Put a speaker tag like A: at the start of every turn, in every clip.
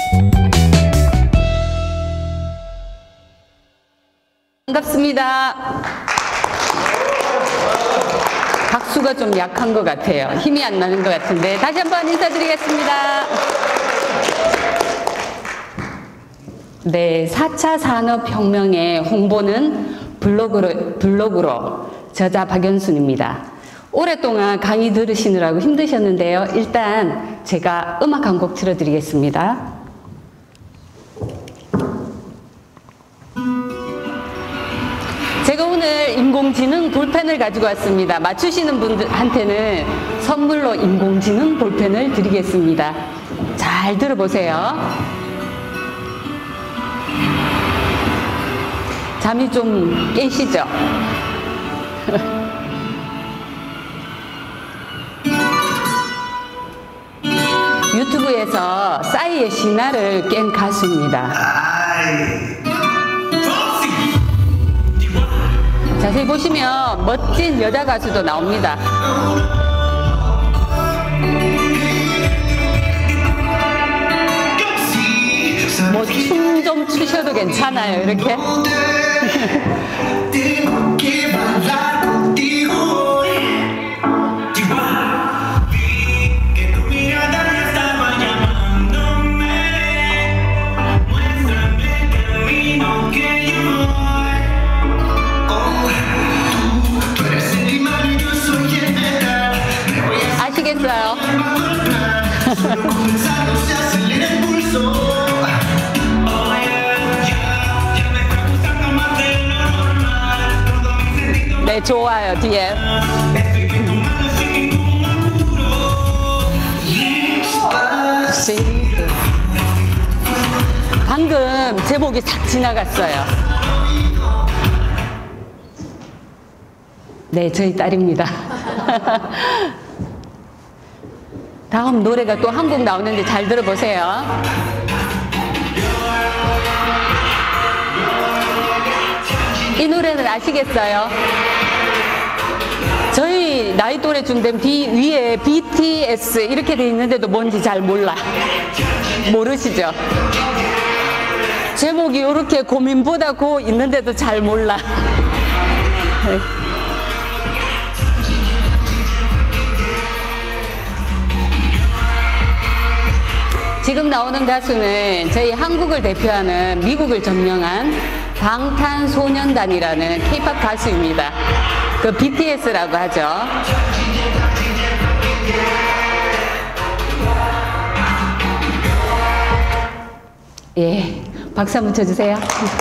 A: 반갑습니다. 박수가 좀 약한 것 같아요. 힘이 안 나는 것 같은데 다시 한번 인사드리겠습니다. 네, 4차 산업혁명의 홍보는 블로그로 저자 박연순입니다. 오랫동안 강의 들으시느라고 힘드셨는데요. 일단 제가 음악 한 곡 틀어드리겠습니다. 제가 오늘 인공지능 볼펜을 가지고 왔습니다. 맞추시는 분들한테는 선물로 인공지능 볼펜을 드리겠습니다. 잘 들어보세요. 잠이 좀 깨시죠? 유튜브에서 싸이의 신화를 깬 가수입니다. 자세히 보시면 멋진 여자 가수도 나옵니다. 뭐 춤 좀 추셔도 괜찮아요, 이렇게. 아시겠어요? 네, 좋아요, 뒤에. 방금 제목이 싹 지나갔어요. 네, 저희 딸입니다. 다음 노래가 또 한 곡 나오는데 잘 들어보세요. 이 노래는 아시겠어요? 저희 나이 또래쯤 되면 위에 BTS 이렇게 돼 있는데도 뭔지 잘 몰라. 모르시죠? 제목이 이렇게 고민보다 고 있는데도 잘 몰라. 지금 나오는 가수는 저희 한국을 대표하는 미국을 점령한 방탄소년단이라는 K-POP 가수입니다. 그 BTS라고 하죠. 예, 박수 한번 쳐주세요.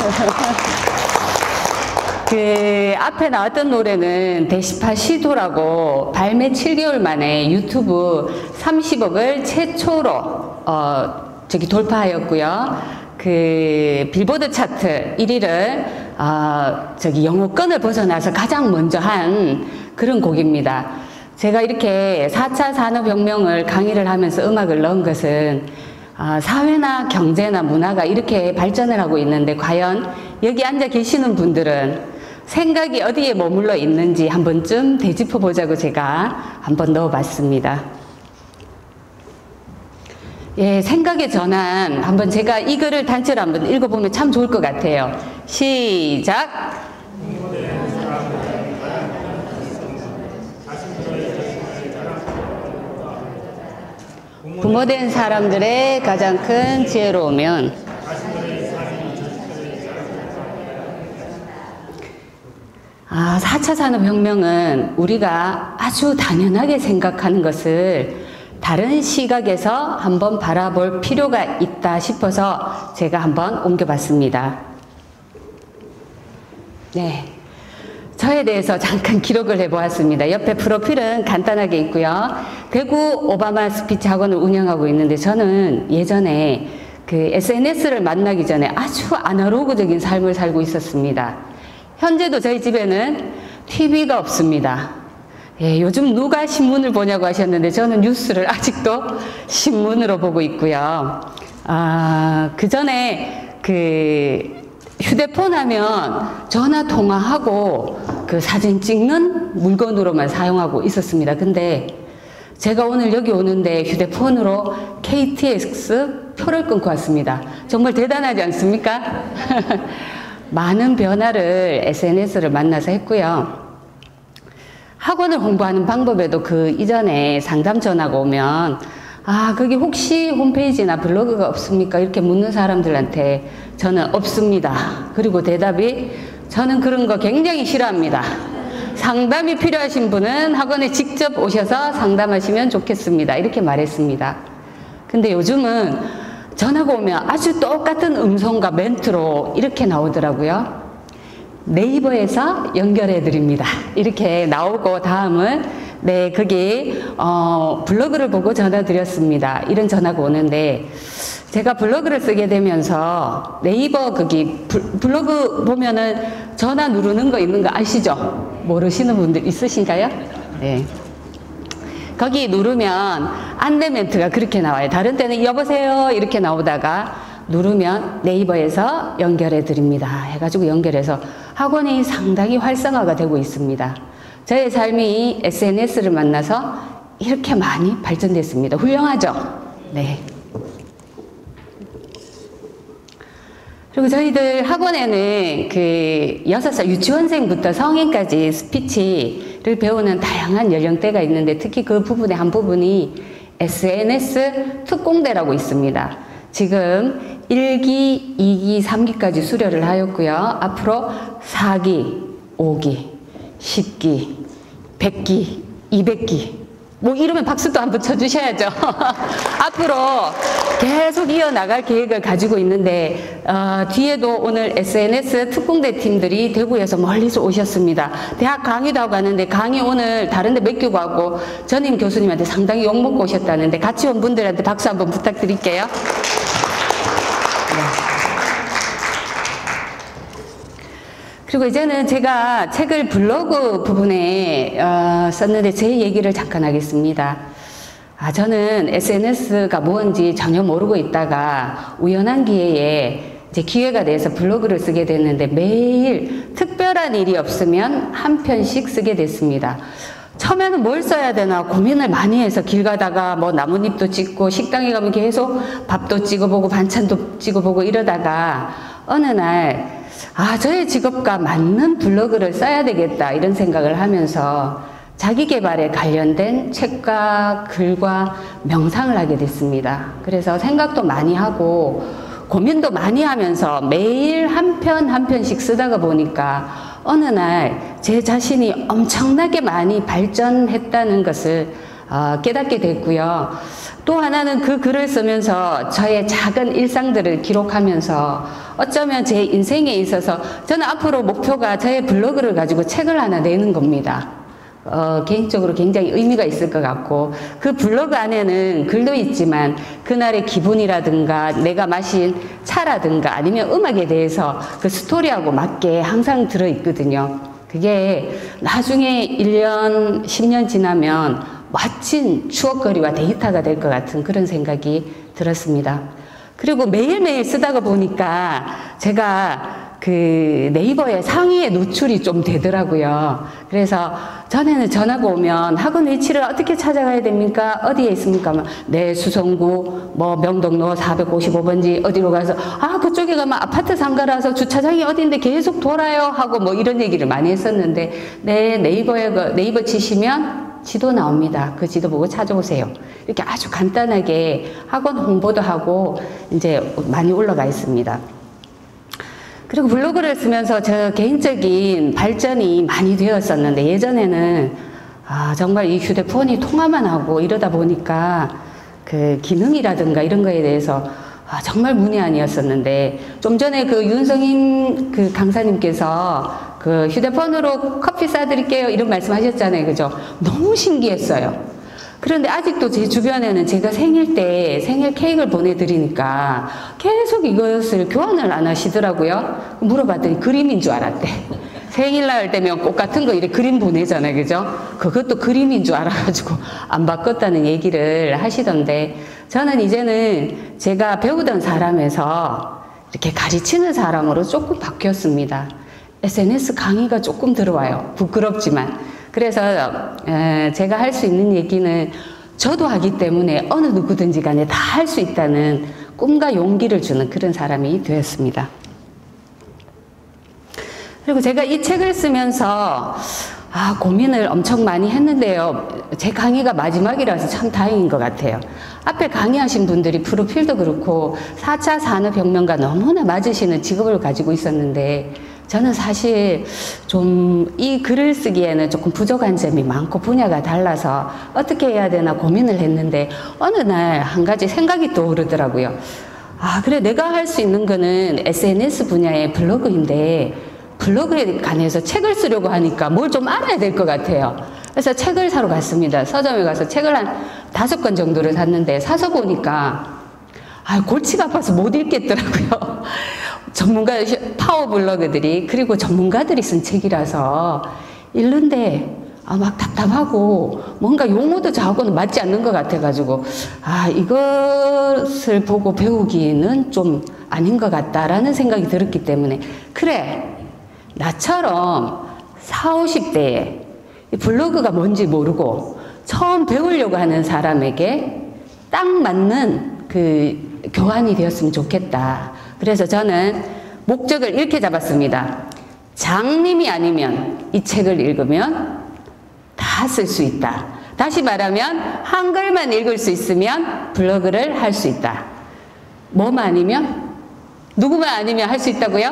A: 그 앞에 나왔던 노래는 데시파 시도라고 발매 7개월 만에 유튜브 30억을 최초로 돌파하였고요. 그 빌보드 차트 1위를 영어권을 벗어나서 가장 먼저 한 그런 곡입니다. 제가 이렇게 4차 산업혁명을 강의를 하면서 음악을 넣은 것은 사회나 경제나 문화가 이렇게 발전을 하고 있는데 과연 여기 앉아 계시는 분들은 생각이 어디에 머물러 있는지 한 번쯤 되짚어 보자고 제가 한번 넣어봤습니다. 예, 생각의 전환. 한번 제가 이 글을 단체로 한번 읽어보면 참 좋을 것 같아요. 시작! 부모된 사람들의 가장 큰 지혜로우면 4차 산업혁명은 우리가 아주 당연하게 생각하는 것을 다른 시각에서 한번 바라볼 필요가 있다 싶어서 제가 한번 옮겨봤습니다. 네, 저에 대해서 잠깐 기록을 해보았습니다. 옆에 프로필은 간단하게 있고요. 대구 오바마 스피치 학원을 운영하고 있는데 저는 예전에 그 SNS를 만나기 전에 아주 아날로그적인 삶을 살고 있었습니다. 현재도 저희 집에는 TV가 없습니다. 예, 요즘 누가 신문을 보냐고 하셨는데 저는 뉴스를 아직도 신문으로 보고 있고요. 그 전에 휴대폰 하면 전화 통화하고 그 사진 찍는 물건으로만 사용하고 있었습니다. 근데 제가 오늘 여기 오는데 휴대폰으로 KTX 표를 끊고 왔습니다. 정말 대단하지 않습니까? 많은 변화를 SNS를 만나서 했고요. 학원을 홍보하는 방법에도 그 이전에 상담 전화가 오면 거기 혹시 홈페이지나 블로그가 없습니까? 이렇게 묻는 사람들한테 저는 없습니다. 그리고 대답이 저는 그런 거 굉장히 싫어합니다. 상담이 필요하신 분은 학원에 직접 오셔서 상담하시면 좋겠습니다. 이렇게 말했습니다. 근데 요즘은 전화가 오면 아주 똑같은 음성과 멘트로 이렇게 나오더라고요. 네이버에서 연결해 드립니다. 이렇게 나오고 다음은 네, 거기 블로그를 보고 전화 드렸습니다. 이런 전화가 오는데 제가 블로그를 쓰게 되면서 네이버 거기 블로그 보면은 전화 누르는 거 있는 거 아시죠? 모르시는 분들 있으신가요? 네. 거기 누르면 안내 멘트가 그렇게 나와요. 다른 때는 여보세요 이렇게 나오다가 누르면 네이버에서 연결해 드립니다 해가지고 연결해서 학원이 상당히 활성화가 되고 있습니다. 저의 삶이 SNS를 만나서 이렇게 많이 발전됐습니다. 훌륭하죠? 네. 그리고 저희들 학원에는 그 6살 유치원생부터 성인까지 스피치를 배우는 다양한 연령대가 있는데 특히 그 부분의 한 부분이 SNS 특공대라고 있습니다. 지금 1기, 2기, 3기까지 수료를 하였고요. 앞으로 4기, 5기, 10기, 100기, 200기 뭐 이러면 박수도 한번 쳐주셔야죠. 앞으로 계속 이어나갈 계획을 가지고 있는데 뒤에도 오늘 SNS 특공대 팀들이 대구에서 멀리서 오셨습니다. 대학 강의도 하고 가는데 강의 오늘 다른 데 맡기고 가고 전임 교수님한테 상당히 욕먹고 오셨다는데 같이 온 분들한테 박수 한번 부탁드릴게요. 그리고 이제는 제가 책을 블로그 부분에 썼는데 제 얘기를 잠깐 하겠습니다. 저는 SNS가 뭔지 전혀 모르고 있다가 우연한 기회에 이제 기회가 돼서 블로그를 쓰게 됐는데 매일 특별한 일이 없으면 한 편씩 쓰게 됐습니다. 처음에는 뭘 써야 되나 고민을 많이 해서 길 가다가 뭐 나뭇잎도 찍고 식당에 가면 계속 밥도 찍어보고 반찬도 찍어보고 이러다가 어느 날 저의 직업과 맞는 블로그를 써야 되겠다 이런 생각을 하면서 자기계발에 관련된 책과 글과 명상을 하게 됐습니다. 그래서 생각도 많이 하고 고민도 많이 하면서 매일 한 편 한 편씩 쓰다가 보니까 어느 날 제 자신이 엄청나게 많이 발전했다는 것을 깨닫게 됐고요. 또 하나는 그 글을 쓰면서 저의 작은 일상들을 기록하면서 어쩌면 제 인생에 있어서 저는 앞으로 목표가 저의 블로그를 가지고 책을 하나 내는 겁니다. 개인적으로 굉장히 의미가 있을 것 같고 그 블로그 안에는 글도 있지만 그날의 기분이라든가 내가 마신 차라든가 아니면 음악에 대해서 그 스토리하고 맞게 항상 들어있거든요. 그게 나중에 1년, 10년 지나면 멋진 추억거리와 데이터가 될 것 같은 그런 생각이 들었습니다. 그리고 매일매일 쓰다가 보니까 제가 그 네이버에 상위에 노출이 좀 되더라고요. 그래서 전에는 전화가 오면 학원 위치를 어떻게 찾아가야 됩니까? 어디에 있습니까? 네, 수성구 뭐 명동로 455번지 어디로 가서 그쪽에 가면 아파트 상가라서 주차장이 어딘데 계속 돌아요 하고 뭐 이런 얘기를 많이 했었는데 네, 네이버 치시면 지도 나옵니다. 그 지도 보고 찾아오세요. 이렇게 아주 간단하게 학원 홍보도 하고 이제 많이 올라가 있습니다. 그리고 블로그를 쓰면서 저 개인적인 발전이 많이 되었었는데 예전에는 정말 이 휴대폰이 통화만 하고 이러다 보니까 그 기능이라든가 이런 거에 대해서 정말 문외한이었었는데 좀 전에 그 윤성임 그 강사님께서 그 휴대폰으로 커피 싸드릴게요 이런 말씀 하셨잖아요. 그죠? 너무 신기했어요. 그런데 아직도 제 주변에는 제가 생일 때 생일 케이크를 보내드리니까 계속 이것을 교환을 안 하시더라고요. 물어봤더니 그림인 줄 알았대. 생일날 되면 꽃 같은 거 이렇게 그림 보내잖아요. 그죠? 그것도 그림인 줄 알아가지고 안 바꿨다는 얘기를 하시던데 저는 이제는 제가 배우던 사람에서 이렇게 가르치는 사람으로 조금 바뀌었습니다. SNS 강의가 조금 들어와요. 부끄럽지만. 그래서 제가 할 수 있는 얘기는 저도 하기 때문에 어느 누구든지 간에 다 할 수 있다는 꿈과 용기를 주는 그런 사람이 되었습니다. 그리고 제가 이 책을 쓰면서 고민을 엄청 많이 했는데요. 제 강의가 마지막이라서 참 다행인 것 같아요. 앞에 강의하신 분들이 프로필도 그렇고 4차 산업혁명과 너무나 맞으시는 직업을 가지고 있었는데 저는 사실 좀 이 글을 쓰기에는 조금 부족한 점이 많고 분야가 달라서 어떻게 해야 되나 고민을 했는데 어느 날 한 가지 생각이 떠오르더라고요. 그래 내가 할 수 있는 거는 SNS 분야의 블로그인데 블로그에 관해서 책을 쓰려고 하니까 뭘 좀 알아야 될 것 같아요. 그래서 책을 사러 갔습니다. 서점에 가서 책을 한 5권 정도를 샀는데 사서 보니까 골치가 아파서 못 읽겠더라고요. 전문가 파워 블로그들이 그리고 전문가들이 쓴 책이라서 읽는데 막 답답하고 뭔가 용어도 저하고는 맞지 않는 것 같아가지고 이것을 보고 배우기는 좀 아닌 것 같다라는 생각이 들었기 때문에 그래 나처럼 40, 50대에 블로그가 뭔지 모르고 처음 배우려고 하는 사람에게 딱 맞는 그 교환이 되었으면 좋겠다. 그래서 저는 목적을 이렇게 잡았습니다. 장님이 아니면 이 책을 읽으면 다 쓸 수 있다. 다시 말하면 한글만 읽을 수 있으면 블로그를 할 수 있다. 뭐만 아니면? 누구만 아니면 할 수 있다고요?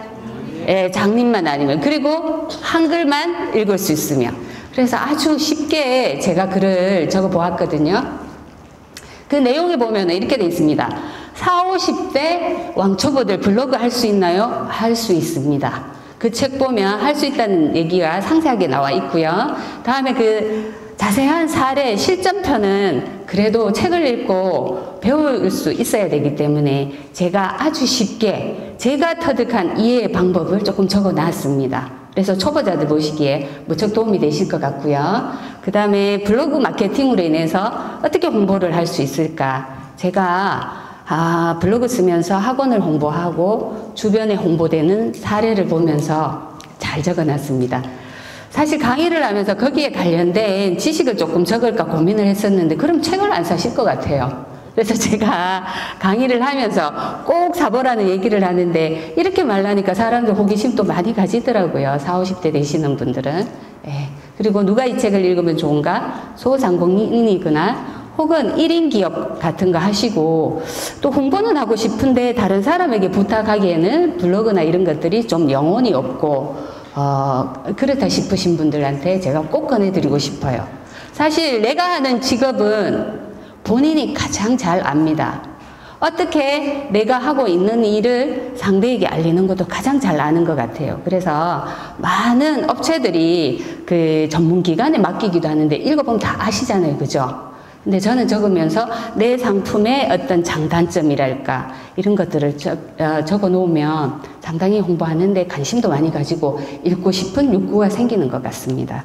A: 장님만 아니면. 그리고 한글만 읽을 수 있으면. 그래서 아주 쉽게 제가 글을 적어 보았거든요. 그 내용에 보면 이렇게 되어 있습니다. 40, 50대 왕초보들 블로그 할 수 있나요? 할 수 있습니다. 그 책 보면 할 수 있다는 얘기가 상세하게 나와 있고요. 다음에 그 자세한 사례 실전편은 그래도 책을 읽고 배울 수 있어야 되기 때문에 제가 아주 쉽게 제가 터득한 이해의 방법을 조금 적어 놨습니다. 그래서 초보자들 보시기에 무척 도움이 되실 것 같고요. 그 다음에 블로그 마케팅으로 인해서 어떻게 홍보를 할 수 있을까? 제가 블로그 쓰면서 학원을 홍보하고 주변에 홍보되는 사례를 보면서 잘 적어놨습니다. 사실 강의를 하면서 거기에 관련된 지식을 조금 적을까 고민을 했었는데 그럼 책을 안 사실 것 같아요. 그래서 제가 강의를 하면서 꼭 사보라는 얘기를 하는데 이렇게 말하니까 사람들 호기심도 많이 가지더라고요. 40, 50대 되시는 분들은. 그리고 누가 이 책을 읽으면 좋은가? 소상공인이거나 혹은 1인 기업 같은 거 하시고 또 홍보는 하고 싶은데 다른 사람에게 부탁하기에는 블로그나 이런 것들이 좀 영혼이 없고 그렇다 싶으신 분들한테 제가 꼭 권해드리고 싶어요. 사실 내가 하는 직업은 본인이 가장 잘 압니다. 어떻게 내가 하고 있는 일을 상대에게 알리는 것도 가장 잘 아는 것 같아요. 그래서 많은 업체들이 그 전문기관에 맡기기도 하는데 읽어보면 다 아시잖아요. 그죠? 근데 저는 적으면서 내 상품의 어떤 장단점이랄까 이런 것들을 적어 놓으면 상당히 홍보하는데 관심도 많이 가지고 읽고 싶은 욕구가 생기는 것 같습니다.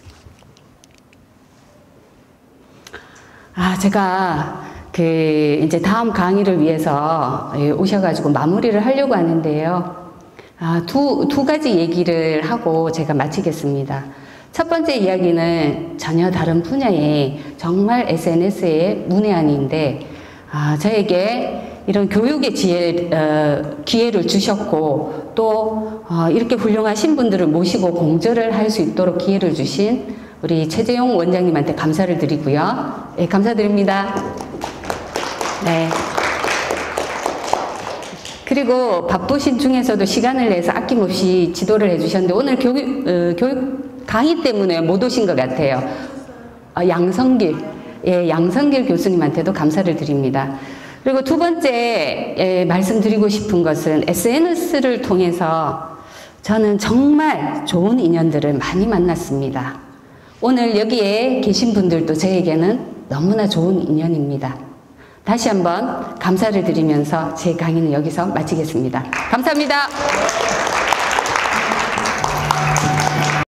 A: 제가 이제 다음 강의를 위해서 오셔가지고 마무리를 하려고 하는데요. 두 가지 얘기를 하고 제가 마치겠습니다. 첫 번째 이야기는 전혀 다른 분야의 정말 SNS의 문외한인데 저에게 이런 교육의 기회를 주셨고 또 이렇게 훌륭하신 분들을 모시고 공저를 할 수 있도록 기회를 주신 우리 최재용 원장님한테 감사를 드리고요. 감사드립니다. 네. 그리고 바쁘신 중에서도 시간을 내서 아낌없이 지도를 해주셨는데 오늘 교육 강의 때문에 못 오신 것 같아요. 양성길 교수님한테도 감사를 드립니다. 그리고 두 번째 말씀드리고 싶은 것은 SNS를 통해서 저는 정말 좋은 인연들을 많이 만났습니다. 오늘 여기에 계신 분들도 저에게는 너무나 좋은 인연입니다. 다시 한번 감사를 드리면서 제 강의는 여기서 마치겠습니다. 감사합니다.